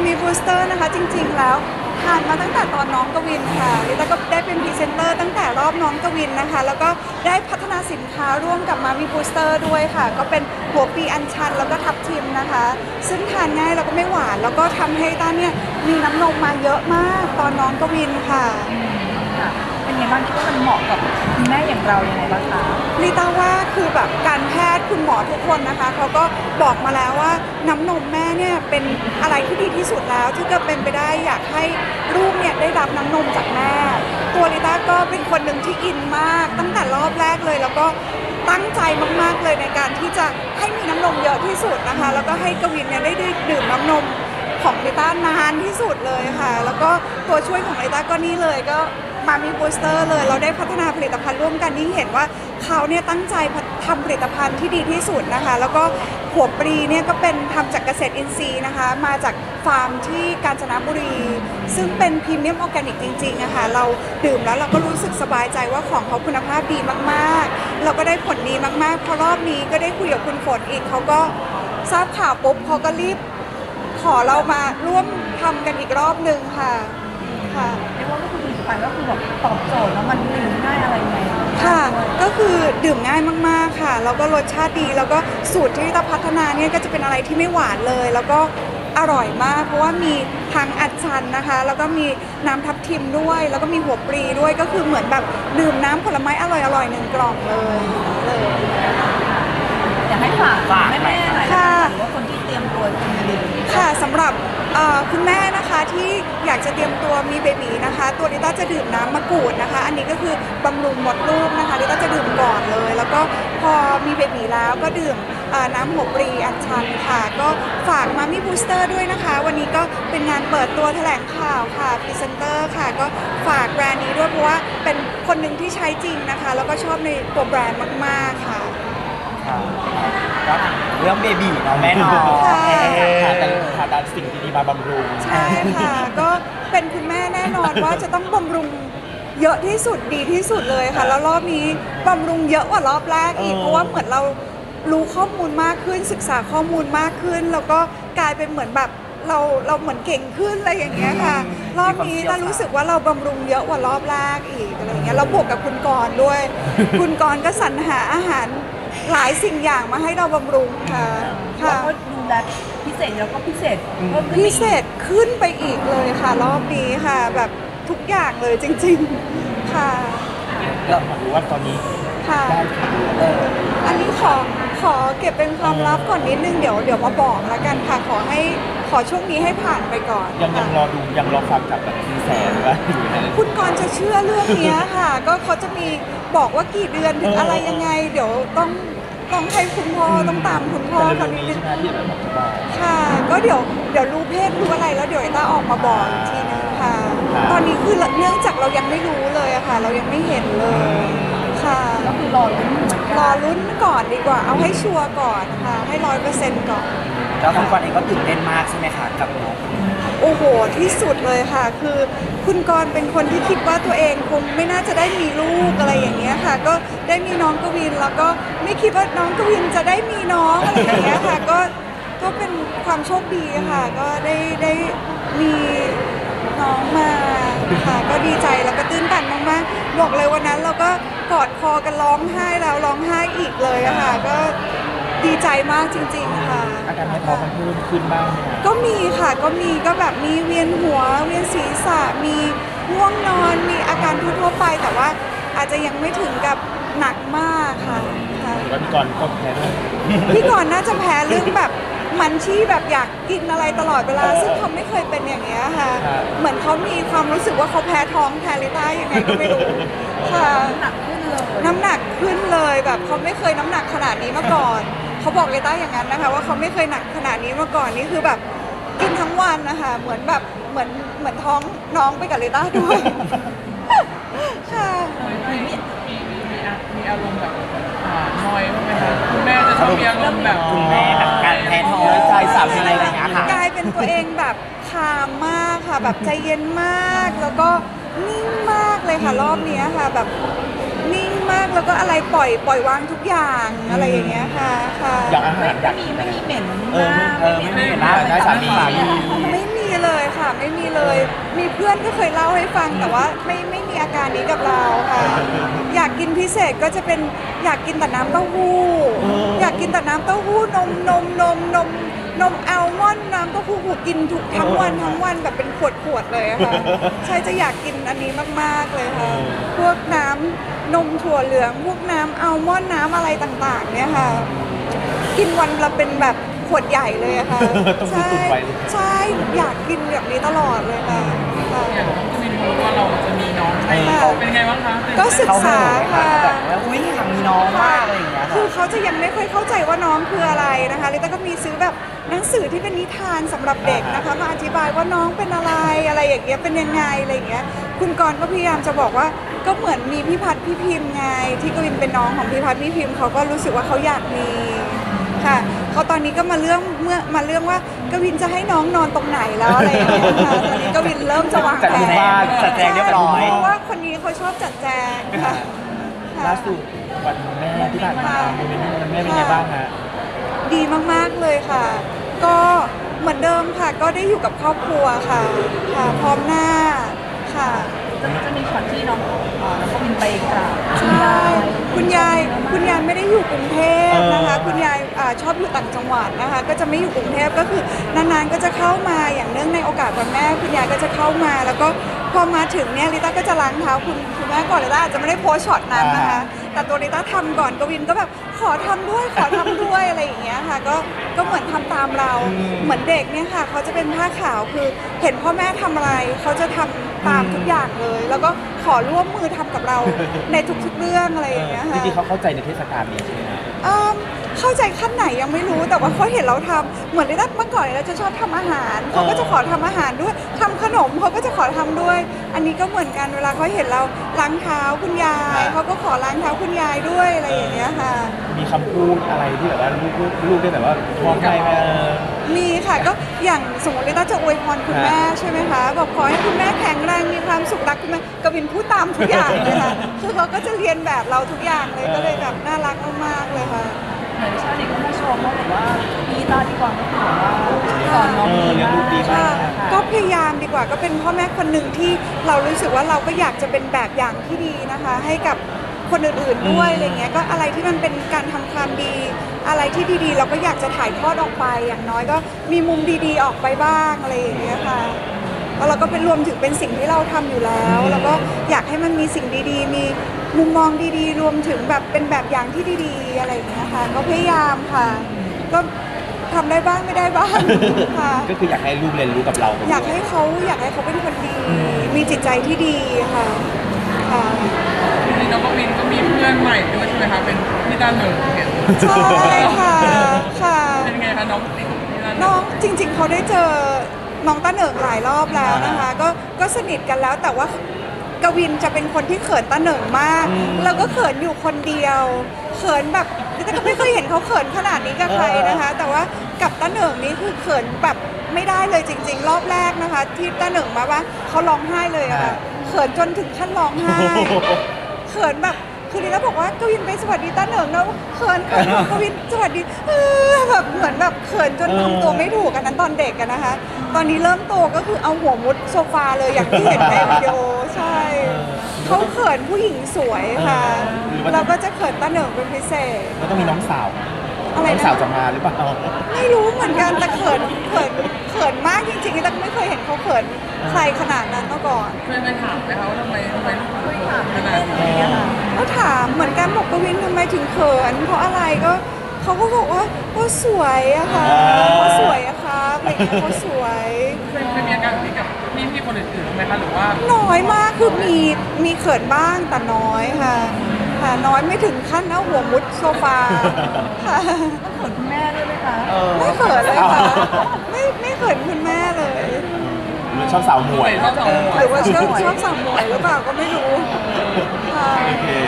มีบูสเตอร์นะคะจริงๆแล้วทานมาตั้งแต่ตอนน้องกวินค่ะลิต้าก็ได้เป็นพรีเซนเตอร์ตั้งแต่รอบน้องกวินนะคะแล้วก็ได้พัฒนาสินค้าร่วมกับมามีบูสเตอร์ด้วยค่ะก็เป็นหัวปีอัญชันแล้วก็ทับทิมนะคะซึ่งทานง่ายแล้วก็ไม่หวานแล้วก็ทำให้ต้าเนี่ยมีน้ำนมมาเยอะมากตอนน้องกวินค่ะเป็นไงบ้างคิดว่ามันเหมาะกับคุณแม่อย่างเราอย่างไรบ้างคะลิต้าว่าคือแบบการแพทย์คุณหมอทุกคนนะคะเขาก็บอกมาแล้วว่าน้ำนมแม่เนี่ยเป็นอะไรที่ดีที่สุดแล้วที่จะเป็นไปได้อยากให้ลูกเนี่ยได้รับน้ำนมจากแม่ตัวลิต้าก็เป็นคนหนึ่งที่อินมากตั้งแต่รอบแรกเลยแล้วก็ตั้งใจมากๆเลยในการที่จะให้มีน้ำนมเยอะที่สุดนะคะแล้วก็ให้กวินเนี่ยได้ดื่มน้ำนมของลิต้านานที่สุดเลยค่ะแล้วก็ตัวช่วยของลิต้าก็นี่เลยก็มามีบูสเตอร์เลยเราได้พัฒนาผลิตภัณฑ์ร่วมกันยิ่งเห็นว่าเขาเนี่ยตั้งใจทำผลิตภัณฑ์ที่ดีที่สุดนะคะแล้วก็หัวปลีเนี่ยก็เป็นทำจากเกษตรอินทรีย์นะคะมาจากฟาร์มที่กาญจนบุรีซึ่งเป็นพรีเมียมออร์แกนิกจริงๆนะคะเราดื่มแล้วเราก็รู้สึกสบายใจว่าของเขาคุณภาพดีมากๆเราก็ได้ผลดีมากๆพอรอบนี้ก็ได้คุยกับคุณฝนอีกเขาก็ทราบข่าวปุ๊บเขาก็รีบขอเรามาร่วมทำกันอีกรอบหนึ่งค่ะเรียกว่าก็คือผลิตภัณฑ์ก็คือแบบตอบโจทย์แล้วมันดื่มง่ายอะไรไงค่ะก็คือดื่มง่ายมากๆค่ะแล้วก็รสชาติดีแล้วก็สูตรที่เราพัฒนาเนี่ยก็จะเป็นอะไรที่ไม่หวานเลยแล้วก็อร่อยมากเพราะว่ามีทั้งอัดชันนะคะแล้วก็มีน้ำทับทิมด้วยแล้วก็มีหัวปลีด้วยก็คือเหมือนแบบดื่มน้ำผลไม้อร่อยๆ1 กล่องเลยอยากให้ฝากแม่ๆหน่อยค่ะหรือว่าคนที่เตรียมตัวจะมีเบบีค่ะสำหรับคุณแม่นะคะที่อยากจะเตรียมตัวมีเบบีนะคะตัวลิต้าจะดื่มน้ำมะกรูดนะคะอันนี้ก็คือบำรุงมดลูกนะคะลิต้าจะดื่มก่อนเลยแล้วก็พอมีเบบีแล้วก็ดื่มน้ำหัวปลีอัญชันค่ะก็ฝากมามีบูสเตอร์ด้วยนะคะวันนี้ก็เป็นงานเปิดตัวแถลงข่าวค่ะพรีเซนเตอร์ค่ะก็ฝากแบรนด์นี้ด้วยเพราะว่าเป็นคนหนึ่งที่ใช้จริงนะคะแล้วก็ชอบในตัวแบรนด์มากๆค่ะก็เรื่องเบบีเนาะแม่เนาะค่ะแต่สิ่งดีๆมาบำรุงใช่ค่ะก็เป็นคุณแม่แน่นอนว่าจะต้องบำรุงเยอะที่สุดดีที่สุดเลยค่ะแล้วรอบนี้บำรุงเยอะกว่ารอบแรกอีกเพราะว่าเหมือนเรารู้ข้อมูลมากขึ้นศึกษาข้อมูลมากขึ้นแล้วก็กลายเป็นเหมือนแบบเราเหมือนเก่งขึ้นอะไรอย่างเงี้ยค่ะรอบนี้เรารู้สึกว่าเราบำรุงเยอะกว่ารอบแรกอีกอะไรอย่างเงี้ยเราบวกกับคุณกรณ์ด้วยคุณกรณ์ก็สรรหาอาหารหลายสิ่งอย่างมาให้เราบำรุงค่ะแล้วก็ดูแลพิเศษแล้วก็พิเศษขึ้นไปอีกเลยค่ะรอบนี้ค่ะแบบทุกอย่างเลยจริงๆค่ะเราอยากรู้ว่าตอนนี้ค่ะอันนี้ขอเก็บเป็นความลับก่อนนิดนึงเดี๋ยวมาบอกแล้วกันค่ะขอช่วงนี้ให้ผ่านไปก่อนยังรอดูยังรอฟังจากแบบทีแสหรือว่าคุณกรณ์จะเชื่อเรื่องนี้ค่ะก็เขาจะมีบอกว่ากี่เดือนถึงอะไรยังไงเดี๋ยวต้องให้คุณพ่อต้องตามคุณพ่อเขานิดนึงค่ะก็เดี๋ยวรู้เพศรู้อะไรแล้วเดี๋ยวต้าออกมาบอกอีกทีนึงค่ะตอนนี้คือเนื่องจากเรายังไม่รู้เลยค่ะเรายังไม่เห็นเลยค่ะก็คือรอลุ้นก่อนดีกว่าเอาให้ชัวร์ก่อนค่ะให้100%ก่อนแล้วคุณกรณ์เองก็ตื่นเต้นมากใช่ไหมคะกับน้องโอ้โหที่สุดเลยค่ะคือคุณกรณ์เป็นคนที่คิดว่าตัวเองคงไม่น่าจะได้มีลูกอะไรอย่างเงี้ยค่ะก็ได้มีน้องกวินแล้วก็ไม่คิดว่าน้องกวินจะได้มีน้องอะไรอย่างเงี้ยค่ะก็เป็นความโชคดีค่ะก็ได้มีน้องมาค่ะก็ดีใจแล้วก็ตื้นตันมากๆบอกเลยวันนั้นเราก็กอดคอกันร้องไห้แล้วร้องไห้อีกเลยค่ะก็ดีใจมากจริงๆค่ะอาการไม่พอมันเพิ่มขึ้นบ้างก็มีค่ะก็แบบมีเวียนหัวเวียนศีรษะมีง่วงนอนมีอาการทั่วไปแต่ว่าอาจจะยังไม่ถึงกับหนักมากค่ะแล้วพี่กรณ์ก็แพ้ด้วยพี่กรณ์น่าจะแพ้เรื่องแบบมันที่แบบอยากกินอะไรตลอดเวลาซึ่งเขาไม่เคยเป็นอย่างเงี้ยค่ะเหมือนเขามีความรู้สึกว่าเขาแพ้ท้องแพ้ลิต้ายังไงก็ไม่รู้ค่ะน้ำหนักขึ้นเลยแบบเขาไม่เคยน้ำหนักขนาดนี้มาก่อนเขาบอกลิต้าอย่างนั้นนะคะว่าเขาไม่เคยหนักขนาดนี้มาก่อนนี่คือแบบกินทั้งวันนะคะเหมือนแบบเหมือนท้องน้องไปกับลิต้าด้วยค่ะมีอารมณ์แบบน้อยบ้างไหมคะคุณแม่จะชอบมีอารมณ์แบบคุณแม่แบบการแพ้ท้องใจสามีอะไรอย่างเงี้ยค่ะกลายเป็นตัวเองแบบคามมากค่ะแบบใจเย็นมากแล้วก็นิ่งมากเลยค่ะรอบนี้ค่ะแบบนิ่งมากแล้วก็อะไรปล่อยวางทุกอย่างอะไรอย่างเงี้ยค่ะอย่างอาหารไม่มีเหม็นไม่มีเหม็นหน้าได้สามีไม่มีเลยค่ะไม่มีเลยมีเพื่อนก็เคยเล่าให้ฟังแต่ว่าไม่มีอาการนี้กับเราค่ะอยากกินพิเศษก็จะเป็นอยากกินแต่น้ำเต้าหู้อยากกินแต่น้ำเต้าหู้นมอัลมอนด์น้ำเต้าหู้กินทุกทั้งวันแบบเป็นขวดเลยอะค่ะใช่จะอยากกินอันนี้มากๆเลยค่ะพวกน้ำนมถั่วเหลืองพวกน้ำอัลมอนด์น้ำอะไรต่างๆเนี่ยค่ะกินวันละเป็นแบบขวดใหญ่เลยอะค่ะใช่อยากกินแบบนี้ตลอดเลยค่ะอย่างน้องกวินรู้ว่าเราจะมีน้องเป็นไงบ้างคะก็ศึกษาค่ะแบบว่าอุ้ยอยากมีน้องมากอะไรอย่างเงี้ยคือเขาจะยังไม่ค่อยเข้าใจว่าน้องคืออะไรนะคะลิต้าก็มีซื้อแบบหนังสือที่เป็นนิทานสำหรับเด็กนะคะมาอธิบายว่าน้องเป็นอะไรอย่างเงี้ยเป็นยังไงอะไรอย่างเงี้ยคุณกรณ์ก็พยายามจะบอกว่าก็เหมือนมีพี่พัฒน์พี่พิมพ์ไงที่กวินเป็นน้องของพี่พัฒน์พี่พิมพ์เขาก็รู้สึกว่าเขาอยากมีค่ะเขาตอนนี้ก็มาเรื่องว่ากวินจะให้น้องนอนตรงไหนแล้วอะไรอย่างเงี้ยค่ะตอนนี้กวินเริ่มจะวางแผนจัดแจงเรียบร้อยเพราะว่าคนนี้เขาชอบจัดแจงค่ะล่าสุดวันแม่ที่ผ่านมาโมเมนต์วันแม่เป็นไงบ้างฮะดีมากๆเลยค่ะ ก็เหมือนเดิมค่ะก็ได้อยู่กับครอบครัวค่ะพร้อมหน้าค่ะจะมีช็อตที่น้องกวินไปกราบใช่คุณยายไม่ได้อยู่กรุงเทพนะคะคุณยายชอบอยู่ต่างจังหวัดนะคะก็จะไม่อยู่กรุงเทพก็คือนานๆก็จะเข้ามาอย่างเนื่องในโอกาสวันแม่คุณยายก็จะเข้ามาแล้วก็พอมาถึงเนี่ยลิต้าก็จะล้างเท้าคุณแม่ก่อนลิต้าอาจจะไม่ได้โพสช็อตนั้นนะคะแต่ตัวลิต้าทำก่อนกวินก็แบบขอทำด้วยอะไรอย่างเงี้ยค่ะก็เหมือนทำตามเราเหมือนเด็กเนี่ยค่ะเขาจะเป็นผ้าขาวคือเห็นพ่อแม่ทำอะไรเขาจะทำตามทุกอย่างเลยแล้วก็ขอร่วมมือทำกับเราในทุกๆเรื่องอะไรอย่างเงี้ยจค่ะริงๆเขาเข้าใจในเทศกาลนี้ใช่ไหมเข้าใจขั้นไหนยังไม่รู้แต่ว่าเขาเห็นเราทำเหมือนในเมื่อก่อนเราจะชอบทำอาหารเขาก็จะขอทำอาหารด้วยทำขนมเขาก็จะขอทำด้วย อันนี้ก็เหมือนกันเวลาเขาเห็นเราล้างเท้าคุณยายเขาก็ขอล้างเท้าคุณยายด้วยอะไรอย่างเงี้ยค่ะมีคำพูดอะไรที่แบบว่าลูกได้แบบว่าพร้อมใจไหมมีค่ะก็อย่างสมมติลิต้าจะอวยพรคุณแม่ใช่ไหมคะบอกขอให้คุณแม่แข็งแรงมีความสุขรักคุณแม่กวินพูดตามทุกอย่างเลยค่ะคือเขาก็จะเรียนแบบเราทุกอย่างเลยก็เลยแบบน่ารักมากๆเลยค่ะเหมือนชาวเน็ตก็มาชมว่าแบบว่าพี่ตาที่กรก็คือแบบว่าสอนน้องดีเลี้ยงลูกดีมากก็พยายามดีกว่าก็เป็นพ่อแม่คนหนึ่งที่เรารู้สึกว่าเราก็อยากจะเป็นแบบอย่างที่ดีนะคะ ให้กับคนอื่นๆด้วยอะไรเงี้ยก็อะไรที่มันเป็นการทำความดี อะไรที่ดีๆ เราก็อยากจะถ่ายทอดออกไปอย่างน้อยก็มีมุมดีๆออกไปบ้างอะไรอย่างเงี้ยค่ะแล้วเราก็เป็นรวมถึงเป็นสิ่งที่เราทำอยู่แล้วแล้วก็อยากให้มันมีสิ่งดีๆ มีมุมมองดีๆ รวมถึงแบบเป็นแบบอย่างที่ดีๆอะไรอย่างเงี้ยค่ะก็พยายามค่ะ ก็ทำได้บ้างไม่ได้บ้างค่ะก็คืออยากให้ลูกเรียนรู้กับเราอยากให้เขาเป็นคนดี มีจิตใจที่ดีค่ะค่ะนี่น้องกวินก็มีเพื่อนใหม่ด้วยใช่ไหมคะเป็นพี่ตาเหนึ่งเห็นใช่ค่ะค่ะเป็นไงคะน้องพี่ตาเหนึ่งน้องจริงๆเขาได้เจอน้องต้าเหนิงหลายรอบแล้วนะคะก็สนิทกันแล้วแต่ว่ากวินจะเป็นคนที่เขินต้าเหนิงมากแล้วก็เขินอยู่คนเดียวเขินแบบแต่ก็ไม่เคยเห็นเขาเขินขนาดนี้กับใครนะคะ แต่ว่ากับต้าเหนิงนี่คือเขินแบบไม่ได้เลยจริงๆรอบแรกนะคะ ที่ต้าเหนิงมาว่าเขาร้องไห้เลยอะค่ะเขินจนถึงขั้นร้องไห้เขินแบบคือนี่แล้วบอกว่ากวินไปสวัสดีต้าเหนิงแล้วเขินกวินสวัสดีแบบเหมือนแบบเขินจนทำตัวไม่ถูกกันนั้นตอนเด็กกันนะคะ ตอนนี้เริ่มโตก็คือเอาหัวมุดโซฟาเลยอย่างที่เห็นในวิดีโอใช่เขาเขินผู้หญิงสวยค่ะเราก็จะเขินต้าเหนิงเป็นพิเศษก็ต้องมีน้องสาวอะไรน้องนะสาวจะมาหรือเปล่าไม่รู้เหมือนกันแต่เขินมากจริงๆแต่ไม่เคยเห็นเขาเขินใครขนาดนั้นมาก่อนเคยไปถามไหมคะว่าทำไมลูกถึงเขินขนาดอะไรนี้อย่างเงี้ยค่ะก็ถามเหมือนกันบอกกวินทำไมถึงเขินเพราะอะไรก็เขาก็บอกว่าสวยอะค่ะเขาสวยอะครับอะไรอย่างเงี้ยเขาสวยเคยมีอาการแบบนี้กับพี่คนอื่นๆไหมคะหรือว่าน้อยมากคือมีเขินบ้างแต่น้อยค่ะค่ะน้อยไม่ถึงขั้นเอาหัวมุดโซฟาค่ะต้องเขินคุณแม่ด้วยไหมคะไม่เขินเลยค่ะไม่เขินคุณแม่เลยชอบสาวหมวยชอบสาวหมวยหรือว่าชอบสั่งมวยหรือเปล่าก็ไม่รู้ค่ะ